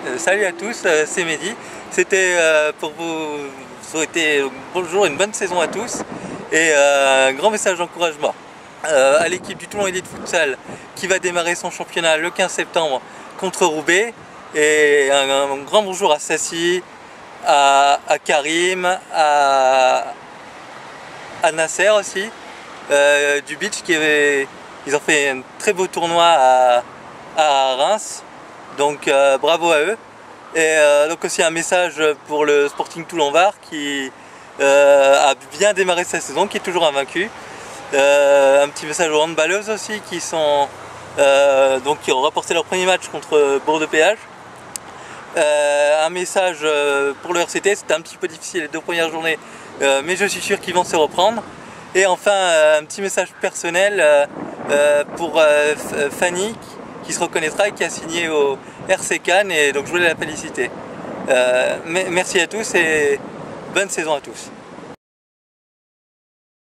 Salut à tous, c'est Mehdi. C'était pour vous souhaiter bonjour, une bonne saison à tous et un grand message d'encouragement à l'équipe du Toulon Elite Futsal qui va démarrer son championnat le 15 septembre contre Roubaix, et un grand bonjour à Sassi, à Karim, à Nasser aussi du beach ils ont fait un très beau tournoi à Reims. Donc bravo à eux. Et donc aussi un message pour le Sporting Toulon-Var qui a bien démarré sa saison, qui est toujours invaincu. Un petit message aux handballeuses aussi qui ont remporté leur premier match contre Bordeaux-Péage. Un message pour le RCT, c'était un petit peu difficile les 2 premières journées, mais je suis sûr qu'ils vont se reprendre. Et enfin un petit message personnel pour Fanny, qui se reconnaîtra et qui a signé au RC Cannes, et donc je voulais la féliciter. Merci à tous et bonne saison à tous.